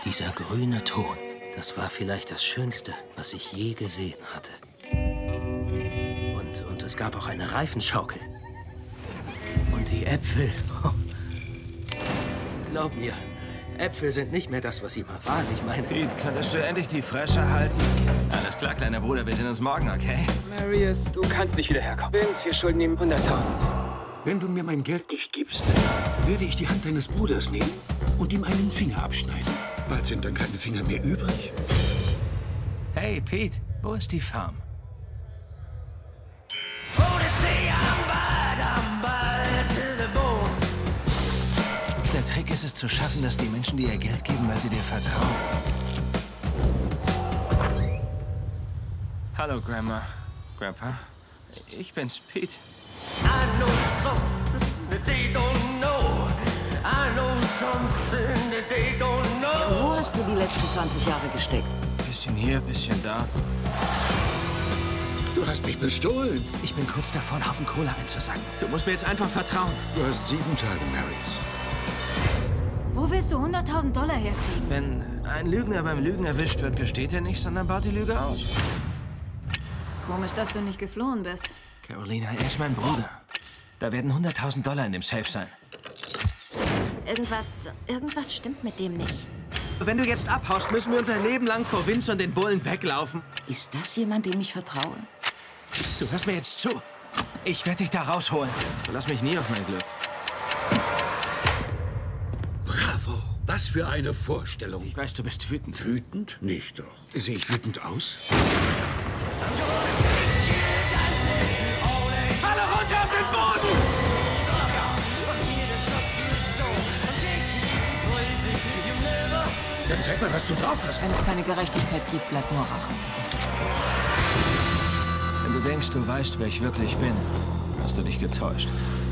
Dieser grüne Ton, das war vielleicht das Schönste, was ich je gesehen hatte. Und es gab auch eine Reifenschaukel. Und die Äpfel. Oh. Glaub mir, Äpfel sind nicht mehr das, was sie mal waren. Ich meine... Pete, könntest du endlich die Fresse halten? Alles klar, kleiner Bruder, wir sehen uns morgen, okay? Marius, du kannst nicht wieder herkommen. Wir schulden ihm 100.000. Wenn du mir mein Geld nicht gibst, werde ich die Hand deines Bruders nehmen und ihm einen Finger abschneiden. Bald sind dann keine Finger mehr übrig. Hey, Pete, wo ist die Farm? Der Trick ist es zu schaffen, dass die Menschen dir ihr Geld geben, weil sie dir vertrauen. Hallo, Grandma. Grandpa. Ich bin's, Pete. Wo hast du die letzten 20 Jahre gesteckt? Bisschen hier, bisschen da. Du hast mich bestohlen. Ich bin kurz davor, einen Haufen Kohle einzusacken. Du musst mir jetzt einfach vertrauen. Du hast 7 Tage, Marius. Wo willst du 100.000 $ herkriegen? Wenn ein Lügner beim Lügen erwischt wird, gesteht er nicht, sondern baut die Lüge aus. Komisch, dass du nicht geflohen bist. Carolina, er ist mein Bruder. Da werden 100.000 $ in dem Safe sein. Irgendwas stimmt mit dem nicht. Wenn du jetzt abhaust, müssen wir unser Leben lang vor Vince und den Bullen weglaufen. Ist das jemand, dem ich vertraue? Du hörst mir jetzt zu. Ich werde dich da rausholen. Lass mich nie auf mein Glück. Bravo. Was für eine Vorstellung. Ich weiß, du bist wütend. Wütend? Nicht doch. Sehe ich wütend aus? Alle runter auf den Boden! Dann zeig mal, was du drauf hast. Wenn es keine Gerechtigkeit gibt, bleibt nur Rache. Wenn du denkst, du weißt, wer ich wirklich bin, hast du dich getäuscht.